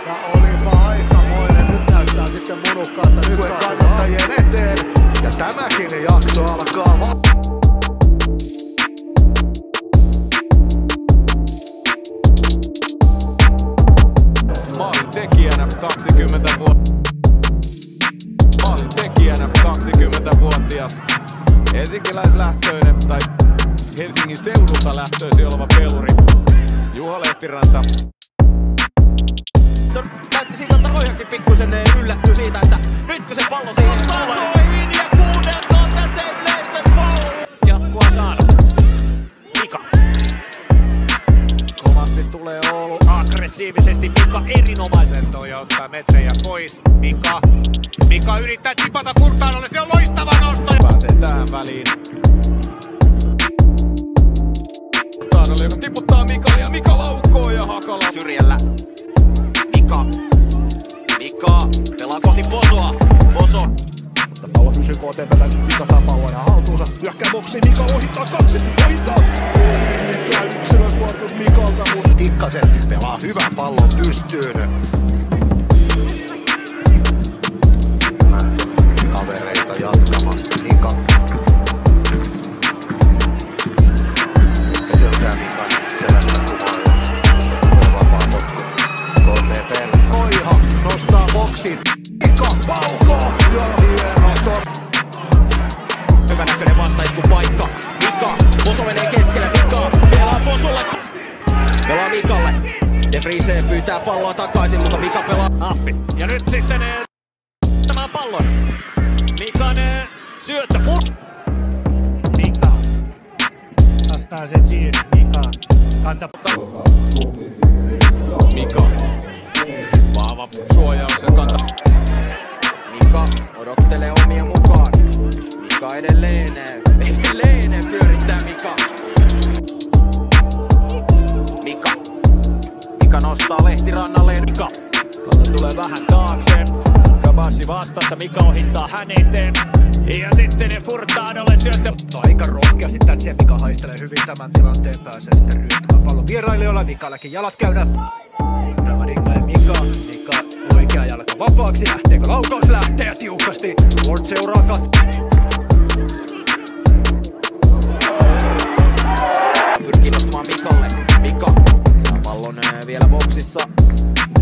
Ja olipa aikamoinen, nyt näyttää sitten munukka, että nyt saa kannattajien eteen. Ja tämäkin jakso alkaa Maalintekijänä 20-vuotias helsinkiläislähtöinen tai Helsingin seudulta lähtöisin oleva peluri Juha Lehtiranta. Näytti siltä, että Roihakin pikkusen yllättyy siitä, että nyt kun se pallo siihen tulee. Ja 16 yleisön pallo. Jatkoa saada. Mika. Kovasti tulee Oulu aggressiivisesti. Mika erinomaisen toi ottaa metrejä pois. Mika yrittää tipata Furtaanolle. Se on loistava nosto. Pääsee tähän väliin. Furtaanolle, joka tiputtaa Mika ja Mika laukoo ja Hakala. Syrjällä. Mika pelaa kohti Posoa. Poso. Mutta pallo pysyy KTP:llä, Mika saa pallon ja haltuunsa. Hyökkää boksiin, Mika ohittaa kaksi. Mikä yksilösuoritus Mikalta, mutta Tikkasen pelaa hyvän pallon pystyyn. Kavereita jatkamassa Mika. Eteltää Mikan selästä kuvaa ja tulee vapaa potku KTP:lle. Koiha nostaa boksin. Mika paukoo ja hieno Hyvä näköinen vastaiskupaikka. Mika. Poso menee keskelle. Mika pelaa Posolle. Pelaa Mikalle. De Vriese pyytää palloa takaisin, mutta Mika pelaa. Affi. Ja nyt sitten tämän pallon. Mikan syöttö. Mika. Vastaa se Giri. Mika. Kanta. Mika. Vahva suojaus ja kanta. Mika odottelee omia mukaan. Mika edelleen pyörittää Mika. Mika nostaa Lehtirannalle. Mika. Kalle tulee vähän taakse. Kabassi vastassa. Mika ohittaa hän eteen. Ja sitten Furtaanolle syöttö. Aika rohkeasti tätsiä. Mika haistelee hyvin tämän tilanteen. Pääsee sitten ryöttämään pallon vierailijoilla. Mikallekin jalat käydä. Ramadinga ja Mika oikea jalka vapaaksi. Lähteekö laukaus? Lähtee tiukasti. Ward seuraa Pyrkii nostamaan Mikalle. Mika saa pallon vielä boksissa.